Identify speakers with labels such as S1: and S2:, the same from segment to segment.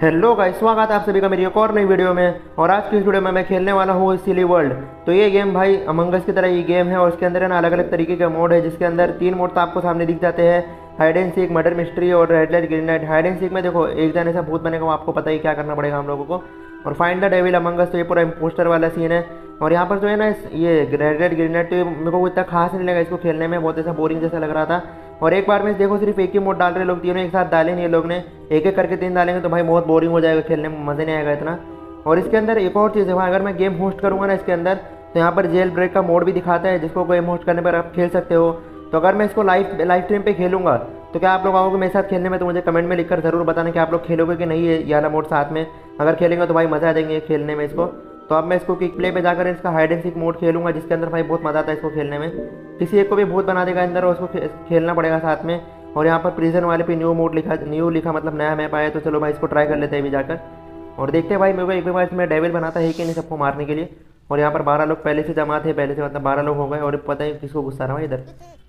S1: Hello guys, स्वागत है आप सभी का मेरी एक और नई वीडियो में। और आज की इस वीडियो में मैं खेलने वाला हूँ सिली वर्ल्ड। तो ये गेम भाई अमंग अस की तरह ये गेम है और उसके अंदर है ना अलग अलग तरीके के मोड है, जिसके अंदर 3 मोड तो आपको सामने दिख जाते हैं। Hide and seek, murder mystery और red light green light. Hide and seek में देखो एक जने से भूत बनेगा, वो आपको पता ही क्या करना पड़ेगा हम लोगों को। और find the devil among us, तो ये पूरा इम्पोस्टर वाला सीन है। और यहाँ पर जो है ना ये रेड लाइट ग्रीन लाइट, तो ये मेरे को इतना खास नहीं लगा इसको खेलने में, बहुत ऐसा बोरिंग जैसा लग रहा था। और एक बार में देखो सिर्फ एक ही मोड डाल रहे लोग, तीनों एक साथ डाले नहीं, ये लोग ने एक एक करके 3 डालेंगे तो भाई बहुत बोरिंग हो जाएगा, खेलने में मज़े नहीं आएगा इतना। और इसके अंदर एक और चीज़ है भाई, अगर मैं गेम होस्ट करूँगा ना इसके अंदर, तो यहाँ पर जेल ब्रेक का मोड भी दिखाता है, जिसको गेम होस्ट करने पर आप खेल सकते हो। तो अगर मैं इसको लाइव स्ट्रीम पे खेलूंगा तो क्या आप लोग आओगे मेरे साथ खेलने में? तो मुझे कमेंट में लिखकर ज़रूर बताना कि आप लोग खेलोगे कि नहीं है ये वाला मोड साथ में। अगर खेलेंगे तो भाई मज़ा आ जाएंगे खेलने में इसको। तो अब मैं इसको क्विक प्ले पे जाकर इसका हाइड एंड सीक मोड खेलूंगा, जिसके अंदर भाई बहुत मज़ा आता है इसको खेलने में। किसी एक को भी भूत बना देगा अंदर और उसको खेलना पड़ेगा साथ में। और यहाँ पर प्रिजन वाले पे न्यू मोड लिखा, न्यू लिखा मतलब नया मैप आया। तो चलो भाई इसको ट्राई कर लेते हैं अभी जाकर और देखते हैं भाई मेरे को एक बार इसमें डेविल बनाता है कि नहीं सबको मारने के लिए। और यहाँ पर 12 लोग पहले से जमा थे, पहले से मतलब 12 लोग हो गए और पता है किसको गुस्सा रहा है इधर।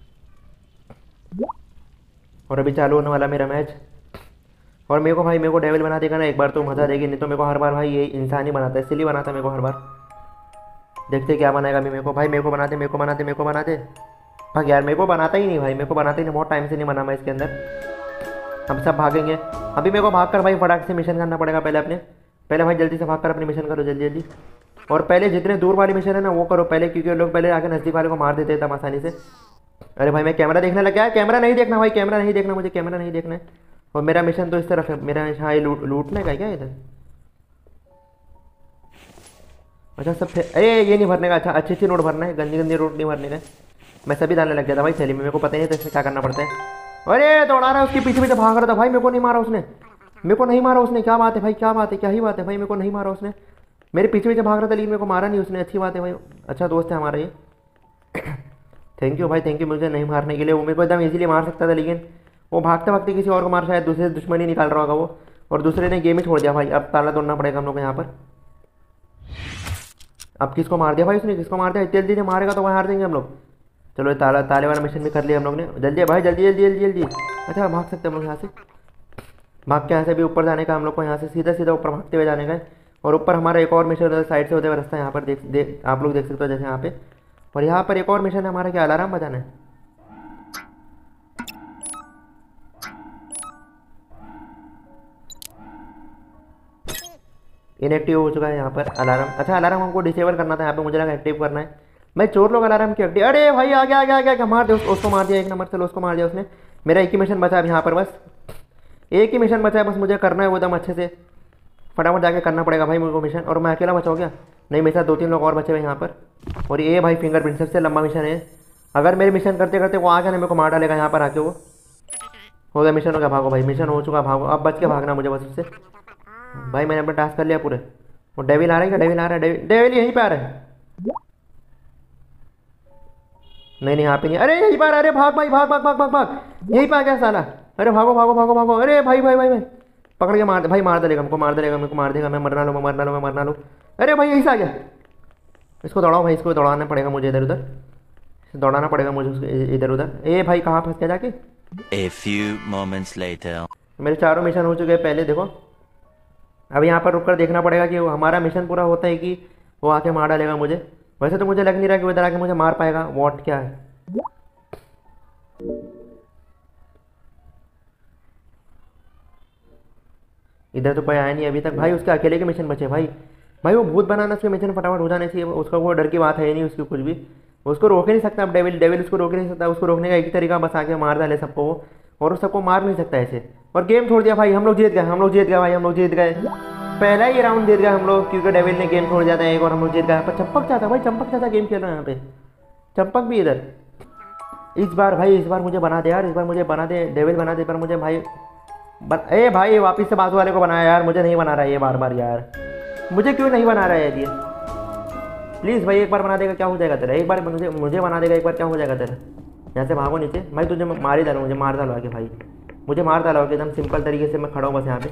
S1: और अभी चालू होने वाला मेरा मैच। और मेरे को डेविल बना देगा ना एक बार तो मज़ा देगी, नहीं तो मेरे को हर बार भाई ये इंसान ही बनाता है, सिली बनाता है मेरे को हर बार। देखते क्या बनाएगा अभी मेरे को। भाई मेरे को बनाते, मेरे को बनाते, मेरे को बनाते। भाग यार, मेरे को बनाता ही नहीं भाई, मेरे को बनाता ही नहीं, बहुत टाइम से नहीं बना मैं इसके अंदर। हम सब भागेंगे अभी, मेरे को भागकर भाई फटाक से मिशन करना पड़ेगा पहले भाई जल्दी से भागकर अपनी मिशन करो जल्दी जल्दी। और पहले जितने दूर वाली मिशन है ना वो करो पहले, क्योंकि लोग पहले आके नज़दीक वाले को मार देते एकदम आसानी से। अरे भाई मैं कैमरा देखने लग गया, कैमरा नहीं देखना भाई, कैमरा नहीं देखना, मुझे कैमरा नहीं देखना है। और मेरा मिशन तो इस तरफ है, मेरा हाँ ये लूटने का है क्या इधर? अच्छा सब अरे ये नहीं भरने का, अच्छा अच्छी नोट भरना है, गंदी गंदी नोट नहीं भरने का। मैं सभी डालने लग गया था भाई थैली में, मेरे को पता ही नहीं था इसमें क्या करना पड़ता है। अरे दौड़ा रहा है, उसके पीछे पीछे भाग रहा था भाई, मेरे को नहीं मारा उसने, मेरे को नहीं मारा उसने। क्या बात है भाई, क्या बात है, क्या ही बात है भाई, मेरे को नहीं मारा उसने। मेरे पीछे पीछे भाग रहा था लेकिन मेरे को मारा नहीं उसने, अच्छी बात है भाई, अच्छा दोस्त है हमारा ये। थैंक यू भाई, थैंक यू मुझे नहीं मारने के लिए। वो मेरे को एकदम इजीली मार सकता था लेकिन वो भागते भागते किसी और को मार, शायद दूसरे दुश्मनी निकाल रहा होगा वो, और दूसरे ने गेम ही छोड़ दिया भाई। अब ताला तोड़ना पड़ेगा हम लोग को यहाँ पर। अब किसको मार दिया भाई उसने, किसको मार दिया? जल्दी से मारेगा तो वहाँ हार देंगे हम लोग। चलो ये ताले वाला मिशन भी कर लिया हम लोग ने, जल्दी भाई जल्दी जल्दी जल्दी जल्दी। अच्छा भाग सकते हैं हम लोग यहाँ से, भाग के यहाँ से भी ऊपर जाने का हम लोग को, यहाँ से सीधा सीधा ऊपर भागते हुए जाने का है। और ऊपर हमारा एक और मिशन उधर साइड से होते हुए रास्ता यहाँ पर आप लोग देख सकते हो जैसे यहाँ पे। और यहाँ पर एक और मिशन है हमारा, क्या अलार्म बजाना है। इनएक्टिव हो चुका है यहाँ पर अलार्म। अच्छा अलार्म हमको डिसेबल करना था यहाँ पे, मुझे लगा एक्टिव करना है। मैं चोर लोग अलार्म क्यों एक्टिव? अरे भाई आ गया आ गया आ गया, मार दे उसको मार दिया एक नंबर। चलो उसको मार दिया उसने। मेरा एक ही मिशन बचा है यहाँ पर, बस एक ही मिशन बचा है, बस मुझे करना है वो एकदम अच्छे से, फटाफट जाके करना पड़ेगा भाई मुझको मिशन। और मैं अकेला बचा हो गया? नहीं, मेरे साथ 2-3 लोग और बचे हुए यहाँ पर। और ये भाई फिंगरप्रिंट सबसे लंबा मिशन है। अगर मेरे मिशन करते करते वो आ गया ना मेरे को मार डालेगा यहाँ पर आके। वो हो गया, मिशन हो गया, भागो भाई, मिशन हो चुका, भागो। अब बच के भागना मुझे बस उससे। भाई मैंने अपना टास्क कर लिया पूरे। वो डेविल आ रहा है क्या? डेविल आ रहा है, डेविल यहीं पे आ रहा है। नहीं यहाँ पे नहीं, अरे यहीं पर, अरे भाग भाई भाग भाग भाग भाग भाग, यहीं पे आ गया साला। अरे भागो भागो भागो भागो, अरे भाई भाई भाई भाई पकड़ के मार, भाई मार देगा हमको, मार देगा मेरे को, मार देगा। मैं मरना लो, मैं मरना लो, मैं मरना लो। अरे भाई यहीं से आ गया, इसको दौड़ाओ भाई, इसको दौड़ाना पड़ेगा मुझे इधर उधर, दौड़ाना पड़ेगा मुझे उसको इधर उधर। ए भाई कहाँ फंस गया जाके?
S2: A few moments later.
S1: मेरे चारों मिशन हो चुके हैं पहले देखो। अब यहाँ पर रुककर देखना पड़ेगा कि हमारा मिशन पूरा होता है कि वो आके मार डालेगा मुझे। वैसे तो मुझे लग नहीं रहा कि वो इधर आके मुझे मार पाएगा। वॉट क्या है? इधर तो कोई आया नहीं अभी तक भाई, उसके अकेले के मिशन बचे भाई। भाई वो भूत बनाना, उसके मिशन फटाफट हो जाने चाहिए। उसका वो डर की बात है ही नहीं उसकी कुछ भी, उसको रोक ही नहीं सकता। अब डेविल उसको रोक नहीं सकता। उसको रोकने का एक ही तरीका, बस आके मार डाले सबको वो, और सबको मार नहीं सकता ऐसे। और गेम छोड़ दिया भाई, हम लोग जीत गए, हम लोग जीत गए भाई, हम लोग जीत गए। पहला ही राउंड जीत गए हम लोग, क्योंकि डेविल ने गेम छोड़ दिया था एक, और हम लोग जीत गए। पर चंपक चाहता भाई, चंपक चाहता गेम खेल रहा है यहाँ पे, चंपक भी इधर। इस बार भाई, इस बार मुझे बना दे यार, इस बार मुझे बना दे, डेविल बना दे। पर मुझे भाई ए भाई वापिस से बाजू वाले को बनाया यार, मुझे नहीं बना रहा है ये बार बार यार, मुझे क्यों नहीं बना रहा है ये? प्लीज़ भाई एक बार बना देगा क्या हो जाएगा तेरा? एक बार मुझे बना देगा एक बार, क्या हो जाएगा तेरा? यहाँ से भागो नीचे भाई, तुझे मार ही डालो, मुझे मार डालो आगे भाई, मुझे मार डालो आगे एकदम सिंपल तरीके से। मैं खड़ा हूँ बस यहाँ पे,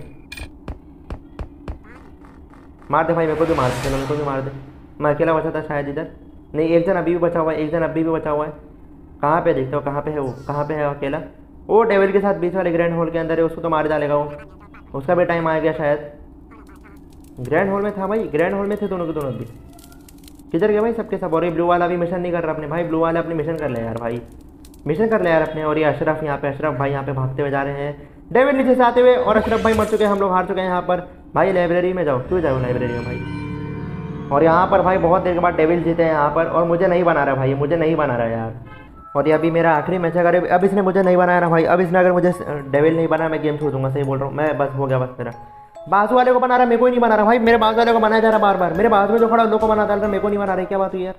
S1: मार दे भाई मेरे को भी मार दे, चलो मेरे को भी मार दे। मैं अकेला बचा था शायद इधर, नहीं एक जन अभी भी बचा हुआ है, एक जन अभी भी बचा हुआ है। कहाँ पे देखते हो, कहाँ पे है वो, कहाँ पे है अकेला? वो डेविल के साथ बीच वाले ग्रैंड हॉल के अंदर है, उसको तो मार डालेगा वो। उसका भी टाइम आ गया शायद। ग्रैंड हॉल में था भाई, ग्रैंड हॉल में थे दोनों के दोनों भी। किधर गए भाई सबके सब? और ये ब्लू वाला भी मिशन नहीं कर रहा अपने भाई, ब्लू वाला अपने मिशन कर ले यार भाई, मिशन कर ले यार अपने। और ये अशरफ यहाँ पे, अशरफ भाई यहाँ पे भागते हुए जा रहे हैं, डेविड नीचे से आते हुए, और अशरफ भाई मर चुके हैं, हम लोग हार चुके हैं यहाँ पर। भाई लाइब्रेरी में जाओ, क्यों जाओ लाइब्रेरी में भाई? और यहाँ पर भाई बहुत देर के बाद डेविल जीते हैं यहाँ पर, और मुझे नहीं बना रहा भाई, मुझे नहीं बना रहा यार। और ये अभी मेरा आखिरी मैच है, अगर अब इसने मुझे नहीं बनाया ना भाई, अब इसने अगर मुझे डेविल नहीं बनाया मैं गेम छोड़ दूंगा, सही बोल रहा हूँ मैं। बस हो गया बस मेरा। बाजू वाले को बना रहा, मेरे को ही नहीं बना रहा भाई, मेरे बाजू वाले को बनाया जा रहा बार बार, मेरे बाजू में जो खड़ा उन लोग को बना डाल रहा, मेरे को नहीं बना रहा, क्या बात हुई यार?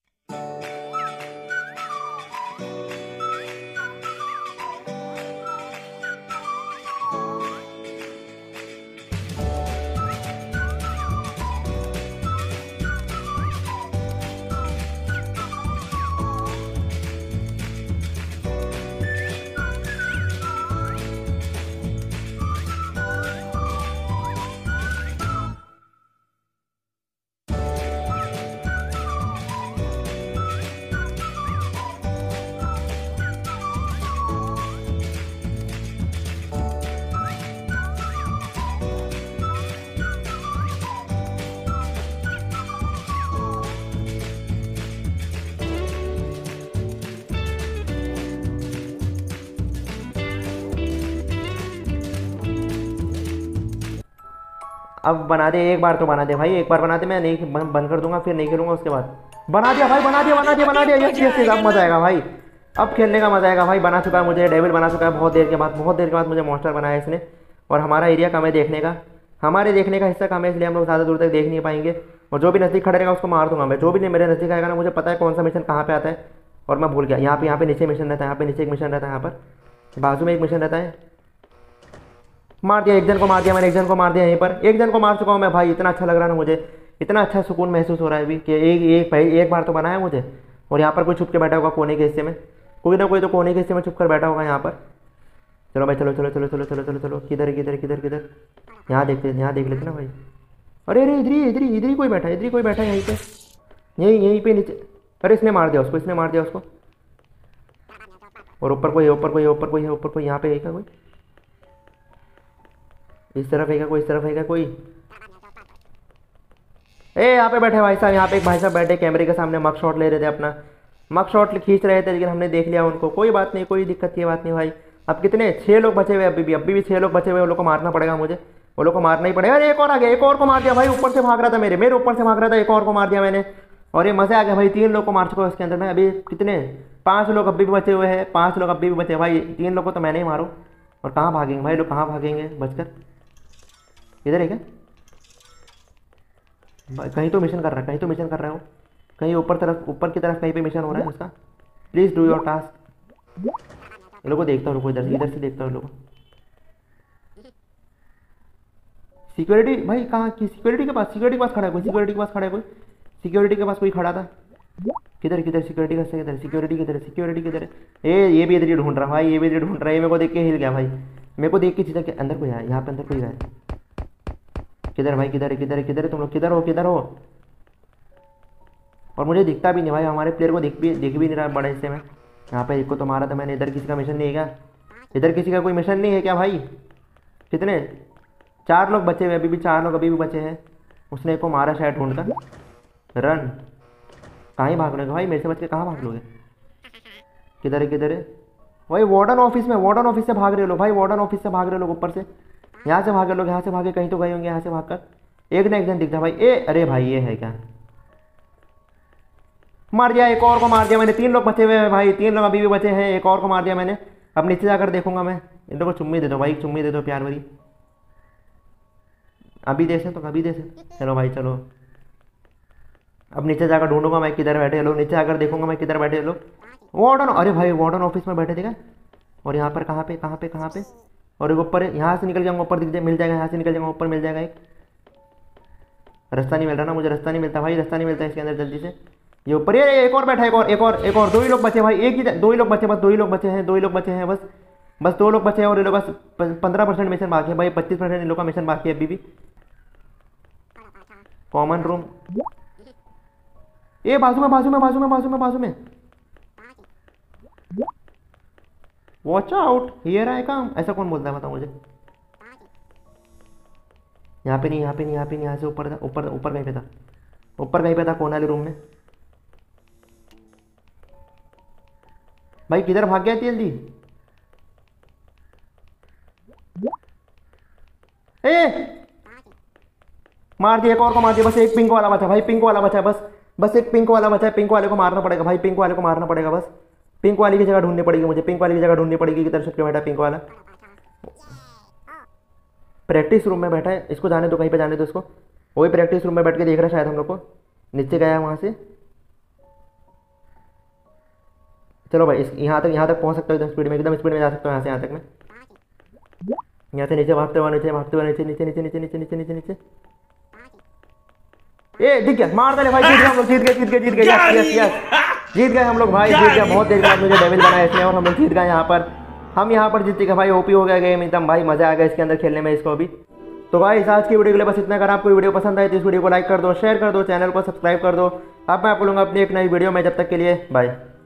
S1: अब बना दे, एक बार तो बना दे भाई, एक बार बना दे, मैं नहीं बंद कर दूंगा, फिर नहीं खेलूंगा उसके बाद। बना दिया भाई, बना दिया, बना दिया, बना दिया, यस यस यस, अब मजा आएगा भाई, अब खेलने का मजा आएगा भाई। बना चुका है मुझे डेविल, बना चुका है बहुत देर के बाद, बहुत देर के बाद मुझे मॉन्स्टर बनाया इसने। और हमारा एरिया कम है देखने का, हमारे देखने का हिस्सा कम है, इसलिए हम लोग ज़्यादा दूर तक देख नहीं पाएंगे। और जो भी नज़दीक खड़े रहेगा उसको मार दूंगा मैं, जो भी नहीं मेरे नज़दीक आएगा ना, मुझे पता है कौन सा मिशन कहाँ पे आता है। और मैं भूल गया, यहाँ पे नीचे मिशन रहता है, यहाँ पे नीचे एक मिशन रहता है, यहाँ पर बाजू में एक मिशन रहता है। मार दिया, एक जन को मार दिया मैंने, एक जन को मार दिया यहीं पर, एक जन को मार चुका हूँ मैं भाई। इतना अच्छा लग रहा है ना मुझे, इतना अच्छा सुकून महसूस हो रहा है अभी कि एक बार तो बनाया मुझे। और यहाँ पर कोई छुप के बैठा होगा कोने के हिस्से में, कोई ना कोई तो कोने के हिस्से में छुप कर बैठा होगा यहाँ पर। चलो भाई, चलो चलो चलो चलो चलो चलो चलो, किधर किधर किधर किधर, यहाँ देखते, यहाँ देख लेते ना भाई। अरे अरे इधर ही कोई बैठा है, इधर ही कोई बैठा है यहीं पे, यहीं पे नीचे। अरे इसने मार दिया उसको, इसने मार दिया उसको। और ऊपर कोई है, ऊपर कोई है, ऊपर कोई है, ऊपर कोई, यहाँ पे है क्या कोई? इस तरफ है क्या कोई? इस तरफ है क्या कोई? यहाँ पे बैठे भाई साहब, यहाँ पे एक भाई साहब बैठे कैमरे के सामने, मग शॉट ले रहे थे अपना, मग शॉट खींच रहे थे, लेकिन हमने देख लिया उनको। कोई बात नहीं, कोई दिक्कत की बात नहीं भाई। अब कितने 6 लोग बचे हुए, अभी भी 6 लोग बचे हुए, वो लोग को मारना पड़ेगा मुझे, वो लोग को मारना ही पड़ेगा। अरे एक और आ गया, एक और को मार दिया भाई, ऊपर से भाग रहा था, मेरे ऊपर से भाग रहा था, एक और को मार दिया मैंने। और ये मज़े आ गया भाई, 3 लोग को मार चुका है उसके अंदर मैं। अभी कितने 5 लोग अभी भी बचे हुए हैं, 5 लोग अभी भी बचे भाई, 3 लोग को तो मैंने ही मारो। और कहाँ भागेंगे भाई लोग, कहाँ भागेंगे बचकर? इधर है क्या? कहीं तो मिशन कर रहा है, कहीं तो मिशन कर रहा है वो, कहीं ऊपर की तरफ कहीं पे मिशन हो रहा है उसका। Please do your task. इन लोगों को देखता हूँ, रुको इधर से देखता हूँ लोगों। सिक्योरिटी भाई कहाँ की? सिक्योरिटी के पास खड़ा है कोई, सिक्योरिटी के पास खड़ा है कोई, सिक्योरिटी के पास कोई खड़ा था। किधर सिक्योरिटी का किधर, सिक्योरिटी किधर है? ये भी इधर ही ढूंढ रहा भाई, ये भी इधर ढूंढ रहा है। मेरे को देख के हिल गया भाई, मेरे को देख के चीज़ के अंदर कोई है, यहाँ पे अंदर कोई है। किधर भाई, किधर है तुम लोग, किधर हो? और मुझे दिखता भी नहीं भाई, हमारे प्लेयर को दिख भी नहीं रहा बड़े हिस्से में। यहाँ पे एक को तो मारा था मैंने, इधर किसी का मिशन नहीं है क्या? इधर किसी का कोई मिशन नहीं है क्या भाई? कितने 4 लोग बचे हुए, अभी भी 4 लोग अभी भी बचे हैं। उसने एक को मारा शायद ढूंढकर। रन, कहाँ ही भाग लोगे भाई, मेरे से बच के कहाँ भाग लोगे? किधर है भाई? वार्डन ऑफिस से भाग रहे लोग भाई, वार्डन ऑफिस से भाग रहे लोग, ऊपर से यहाँ से भागे लोग, यहाँ से भागे, कहीं तो गए होंगे यहाँ से भागकर। एक ना एक जन दिखता भाई। अरे भाई ये है क्या? मार दिया, एक और को मार दिया मैंने। 3 लोग बचे हुए हैं भाई, 3 लोग अभी भी बचे हैं, एक और को मार दिया मैंने। अब नीचे जाकर देखूंगा मैं। इन लोगों को चुम्मी दे दो भाई, चुम्मी दे दो प्यार भरी। अभी दे से तो अभी दे से, चलो भाई चलो। अब नीचे जाकर ढूंढूंगा मैं किधर बैठे लोग, नीचे आकर देखूंगा मैं किधर बैठे लोग। वार्डन, अरे भाई वार्डन ऑफिस में बैठे थे क्या? और यहाँ पर कहाँ पे? और एक ऊपर, यहाँ से निकल जाऊंगा ऊपर, मिल जाएगा, यहाँ से निकल जाऊंगा ऊपर, मिल जाएगा एक। रास्ता नहीं मिल रहा ना मुझे, रास्ता नहीं मिलता भाई, रास्ता नहीं मिलता इसके अंदर जल्दी से। ये ऊपर ये एक और बैठा है, एक और 2 ही लोग बचे भाई, 2 ही लोग बचे, बस 2 ही लोग बचे हैं, 2 ही लोग बचे हैं बस 2 लोग बचे हैं। और ये लोग बस 15% मिशन बाकी है भाई, 25% इन लोग का मिशन बाकी है अभी भी। कॉमन रूम, ये बाजू में। Watch out, here I come, ऐसा कौन बोलता है बताओ मुझे? यहाँ पे नहीं, यहाँ पे नहीं, यहाँ पे नहीं, यहाँ से ऊपर था, ऊपर ऊपर कहीं पे था, ऊपर कहीं पे था कोने वाले रूम में। भाई किधर भाग गया इतनी जल्दी? ए मार दिया, एक और को मार दिया, बस एक पिंक वाला बचा भाई, पिंक वाला बचा है बस, बस एक पिंक वाला बचा है, पिंक वाले को मारना पड़ेगा भाई, पिंक वाले को मारना पड़ेगा बस। पिंक वाली की जगह ढूंढनी पड़ेगी मुझे, पिंक वाली की जगह ढूंढनी पड़ेगी। किधर छुप के बैठा पिंक वाला? प्रैक्टिस रूम में बैठा है, इसको जाने दो, कहीं पे जाने दो इसको। वही प्रैक्टिस रूम में बैठ के देख रहा है शायद हम लोग को। नीचे गया है वहाँ से। चलो भाई इस यहाँ तक पहुँच सकता हूँ एकदम स्पीड में, एकदम स्पीड में जा सकता हूँ यहाँ से, यहाँ तक मैं। यहाँ से नीचे भागते हुआ, नीचे भागते हुए, नीचे नीचे नीचे नीचे नीचे नीचे नीचे नीचे। ए दिख गया, मार डाले भाई, जीत गए हम लोग, जीत गए जीत गए जीत गए, यस यस यस, जीत गए हम लोग भाई, जीत गया। बहुत देर बाद मुझे डेविल बनाया इसने और हम लोग जीत गए यहाँ पर। हम यहाँ पर जीत गए भाई, ओपी हो गया गेम एकदम भाई, मजा आ गया इसके अंदर खेलने में इसको भी। तो भाई आज की वीडियो के लिए बस इतना। अगर आपको वीडियो पसंद आए तो इस वीडियो को लाइक कर दो, शेयर कर दो, चैनल को सब्सक्राइब कर दो। अब मैं आप लोगों अपनी एक नई वीडियो में, जब तक के लिए बाय।